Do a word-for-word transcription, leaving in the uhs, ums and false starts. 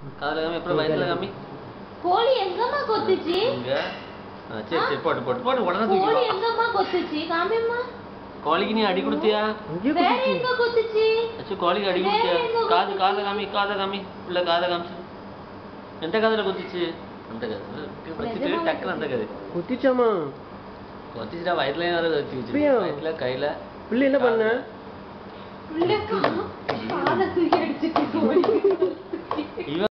காதுல காமி அப்புறம் வயித்துல காமி. கோழி எங்கம்மா கொத்துச்சு? இங்க. சரி சரி போடு போடு போடு உடனே தூக்கி. கோழி எங்கம்மா கொத்துச்சு? காமிம்மா. கோழிக்கு நீ அடி கொடுத்தியா? வேற எங்க கொத்துச்சு? அச்சு கோழிக்கு அடி கொடுத்தியா? காது காத காமி காத காமி உள்ள காத காமிச்சு. எந்த காதுல கொத்துச்சு? அந்த காதுல. கொத்திட்டு டக்குனு அந்த காது. கொத்திச்சாமா? கொத்திச்சுடா வயித்துல வர கொத்திச்சு. வயித்துல கையில. புள்ள என்ன பண்ண? புள்ள காத தூக்கி அடிச்சிட்டு கோழி.